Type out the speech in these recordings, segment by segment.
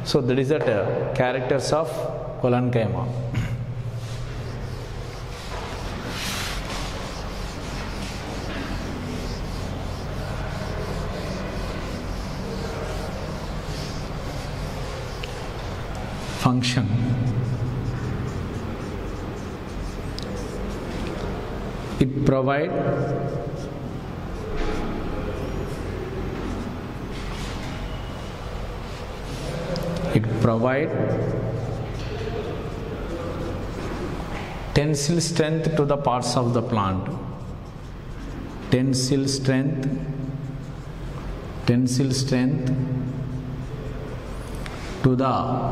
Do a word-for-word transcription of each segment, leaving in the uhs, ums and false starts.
So that is that uh, characters of Collenchyma. Function. It provide it provide tensile strength to the parts of the plant. Tensile strength, tensile strength to the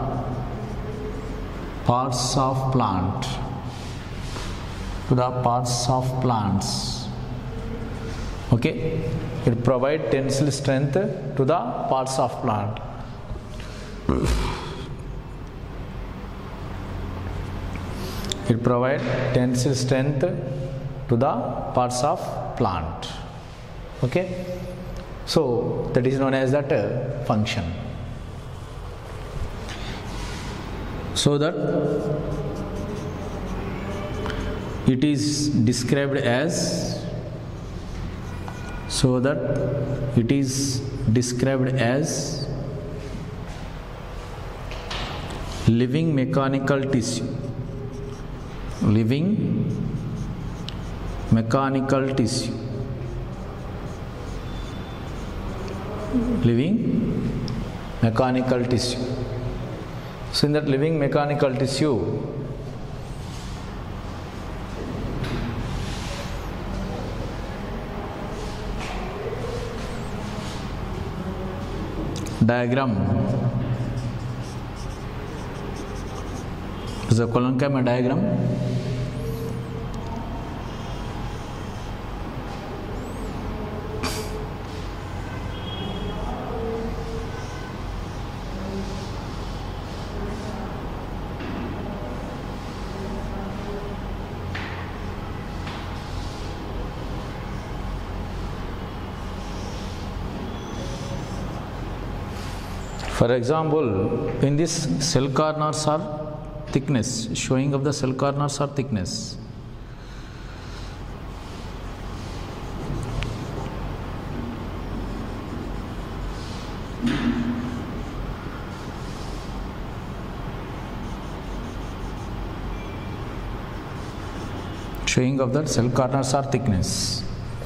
parts of plant, to the parts of plants. Okay, it provide tensile strength to the parts of plant. It provide tensile strength to the parts of plant. Okay, so that is known as that uh, function. So that it is described as so that it is described as living mechanical tissue. Living mechanical tissue. Living mechanical tissue. So in that living mechanical tissue, diagram is a Collenchyma diagram. For example, in this cell corners are thickness, showing of the cell corners are thickness. Showing of the cell corners are thickness.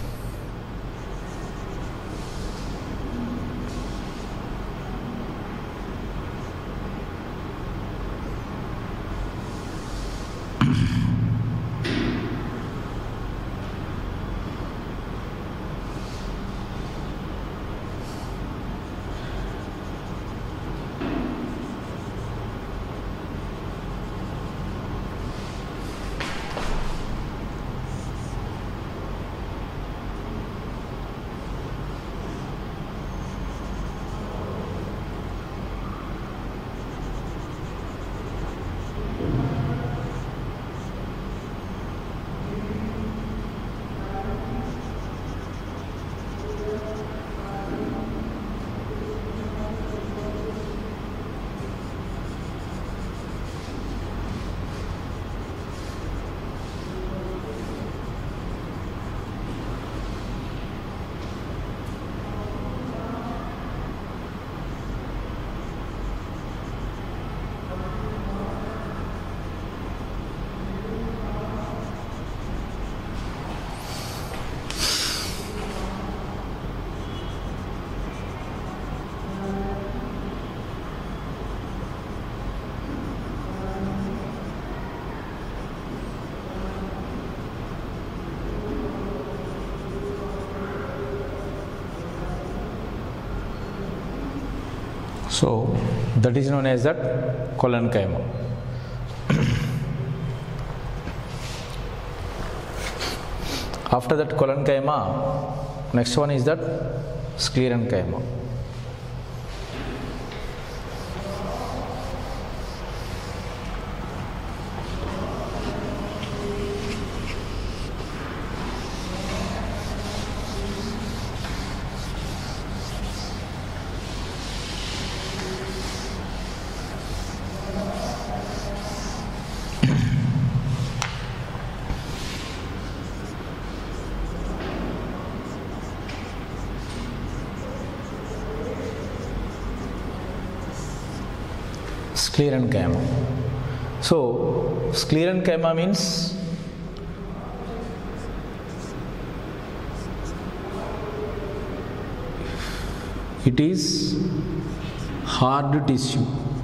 So that is known as that Collenchyma. After that Collenchyma, next one is that Sclerenchyma. Sclerenchyma. So sclerenchyma means it is hard tissue.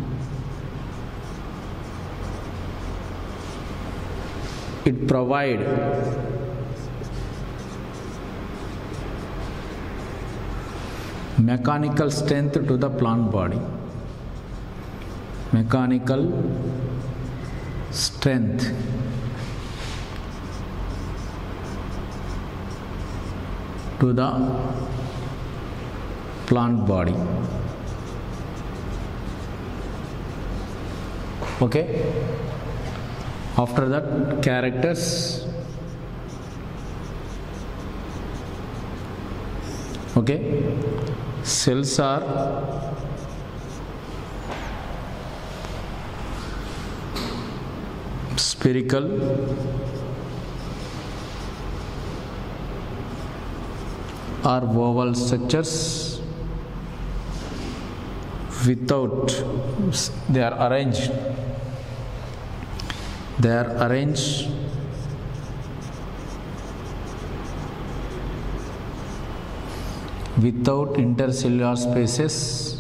It provide mechanical strength to the plant body. Mechanical strength to the plant body. Okay. After that, characters. Okay. Cells are spherical, or oval structures without, they are arranged, they are arranged without intercellular spaces